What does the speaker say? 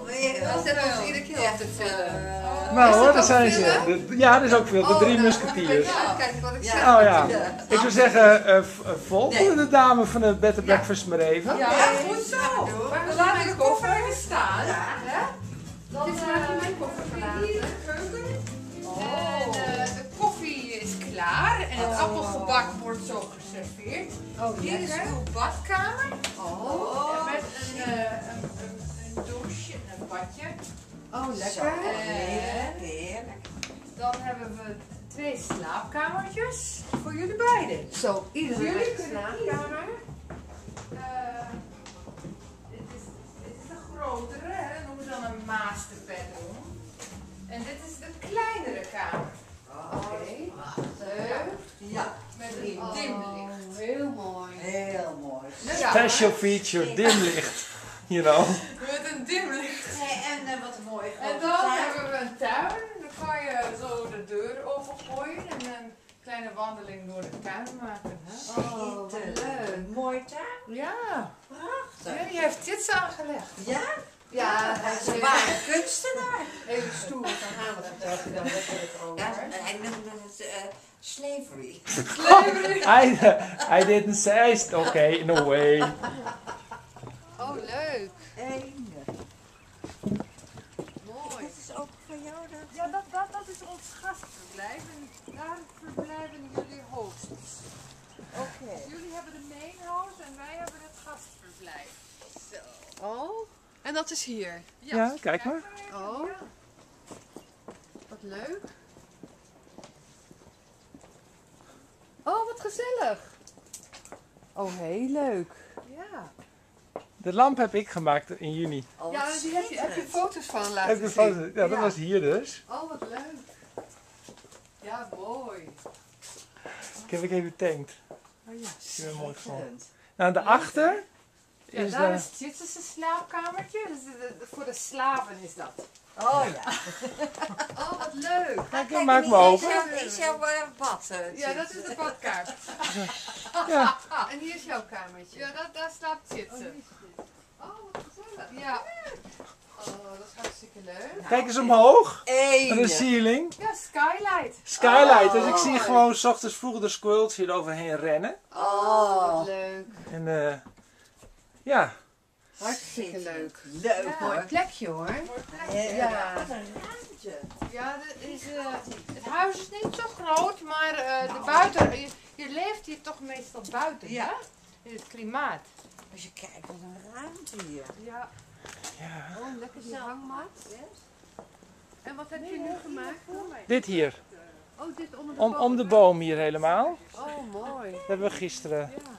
Dat zetten we ons iedere keer op te vullen. Nou hoor, daar zijn ze. Ja, er is ook veel. De drie musketiers. Kijk wat ik zeg. Oh ja. Ik zou zeggen, volgen de dame van het Bed and Breakfast maar even. Ja, goed zo. We laten de koffer even staan. Dan heb je mijn koffer gelaten. Hier in de keuken. En de koffie is klaar. En het appelgebak wordt zo geserveerd. Hier is uw badkamer. En met een douche en een badje. Oh, lekker. Heerlijk. Dan hebben we 2 slaapkamertjes voor jullie beiden. Zo, iedereen Jullie heeft een kunnen slaapkamer. Dit is de grotere, hè? Dat noemen ze dan een master bedroom. En dit is de kleinere kamer. Oké. Ja. Met een dimlicht. Heel mooi. Heel mooi. Special feature, dimlicht. You know. Met een dimlicht. En wat een mooie En dan hebben we een tuin. Dan kan je zo de deur opengooien en een kleine wandeling door de tuin maken. Hè? Oh, wat leuk. Mooi tuin. Ja. Prachtig. Ja, die heeft dit aangelegd. Ja? Ja, Ze waren kunstenaar. hele stoere verhalen vertelt hij dan letterlijk over. Ja, hij noemde het slavery. I didn't say it. Okay, no way. Oh, leuk. Mooi. Dit is ook voor jou dat? Ja, dat is ons gastverblijf en daar verblijven jullie hosts. Oké. Jullie hebben de main house en wij hebben het gastverblijf. Zo. Oh, en dat is hier. Ja, kijk maar. Oh, wat leuk. Oh, wat gezellig. Oh, heel leuk. Ja. De lamp heb ik gemaakt in juni. Oh, Ja, die heb je foto's van Heb laten je zien. foto? Ja, dat was hier dus. Oh, wat leuk. Ja, mooi. Ik heb ik even tankt. Oh ja. Ik heb hem mooi gevonden. schitterend. Nou, daarachter Ja, is daar de... is het Zwitserse slaapkamertje. Dus voor de slaven is dat. Oh ja. Oh, wat leuk. Kijk, maak me open. Is jouw bad? Ja, dat is de badkamer. Ja. En hier is jouw kamertje. Ja, daar slaapt Zwitser. Oh, wat gezellig. Ja. Oh, dat is hartstikke leuk. Kijk eens omhoog. Naar de Eén. ceiling. Ja, skylight. Skylight. Dus ik Oh, zie mooi. gewoon 's ochtends vroeg de squirrels hier overheen rennen. Oh. Wat leuk. En ja. Hartstikke leuk. Leuk Ja. Mooi hoor. plekje hoor. Mooi plekje. Ja. Wat een ruimte. Ja, het huis is niet zo groot, maar de buiten, je leeft hier toch meestal buiten, Ja. hè? In het klimaat. Als je kijkt, wat een ruimte hier. Ja. Ja. Oh, lekker die hangmat. En wat heb je nu gemaakt? Dit hier. Oh, dit onder de Om de boom hier helemaal. Oh, mooi. Dat hebben we gisteren Ja.